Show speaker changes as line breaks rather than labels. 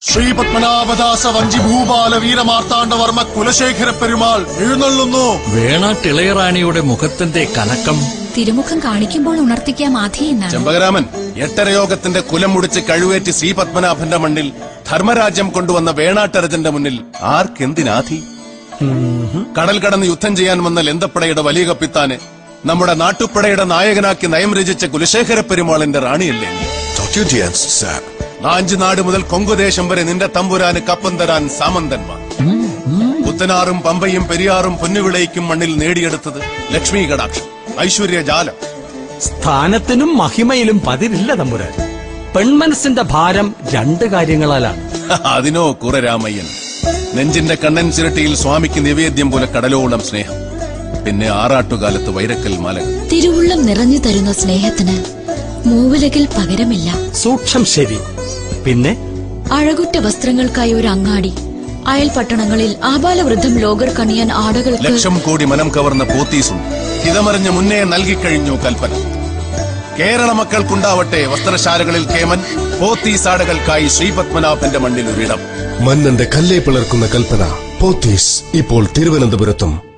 ശ്രീപത്മനാഭദാസ വഞ്ചിഭൂപാല വീരമാർത്താണ്ഡവർമ്മ കുലശേഖര പെരുമാൾ എഴുന്നള്ളുന്നു.
വേണാട്ടിളയറാണിയുടെ മുഖത്തിന്റെ കനക്കം
തിരുമുഖം കാണിക്കുമ്പോൾ ഉണർത്തിക്കാം ആധിയെന്നാണ്.
ചെമ്പകരാമൻ എട്ടരയോഗത്തിന്റെ കുലം മുടിച്ച് കഴിവേറ്റി ശ്രീപത്മനാഭന്റെ മണ്ണിൽ ധർമ്മരാജ്യം കൊണ്ടുവന്ന വേണാട്ടരജന്റെ മുന്നിൽ ആർക്കെന്തിനാധി? കടൽ കടന്ന് യുദ്ധം ചെയ്യാൻ വന്ന ലെന്തപ്പടയുടെ വലിയ കപ്പിത്താന് നമ്മുടെ നാട്ടുപടയുടെ നായകനാക്കി നയം രചിച്ച കുലശേഖര പെരുമാളിന്റെ റാണിയല്ലേ നീ? നാഞ്ച് നാട് മുതൽ കൊങ്കുദേശം വരെ നിന്റെ തമ്പുരാന് കപ്പം തരാൻ സാമന്തന്മാർ. പുത്തനാറും പമ്പയും പെരിയാറും പൊന്നുവിളയ്ക്കും മണ്ണിൽ നേടിയെടുത്തത് ലക്ഷ്മി കടാക്ഷം, ഐശ്വര്യജാലം.
സ്ഥാനത്തിനും മഹിമയിലും പതിരില്ല തമ്പുരാൻ. പെൺമനസ്സിന്റെ ഭാരം രണ്ട് കാര്യങ്ങളാലാണ്.
അതിനോ കുറരാമയ്യൻ. നെഞ്ചിന്റെ കണ്ണൻ ചിരട്ടിയിൽ സ്വാമിക്ക് നിവേദ്യം പോലെ കടലോളം സ്നേഹം, പിന്നെ ആറാട്ടുകാലത്ത് വൈരക്കൽ മാലകൾ.
തിരുവുള്ളം നിറഞ്ഞു തരുന്ന സ്നേഹത്തിന് മൂവിലകിൽ പകരമില്ല.
സൂക്ഷം ശരി. പിന്നെ
അഴകുറ്റ വസ്ത്രങ്ങൾക്കായി ഒരു അങ്ങാടി, അയൽപട്ടണങ്ങളിൽ ആബാലവൃദ്ധം ലോകർ കണിയാൻ ആടകൾക്ക്
ലക്ഷം കോടി മനം കവർന്ന പോത്തീസുണ്ട്. ഹിതമറിഞ്ഞ മുന്നേ നൽകിക്കഴിഞ്ഞു കൽപ്പന. കേരള മക്കൾക്കുണ്ടാവട്ടെ വസ്ത്രശാലകളിൽ കേമൻ, പോത്തീസാടകൾക്കായി ശ്രീപത്മനാഭന്റെ മണ്ണിൽ ഒരിടം.
മന്നന്റെ കല്ലേ പിളർക്കുന്ന കൽപ്പന. പോത്തീസ് ഇപ്പോൾ തിരുവനന്തപുരത്തും.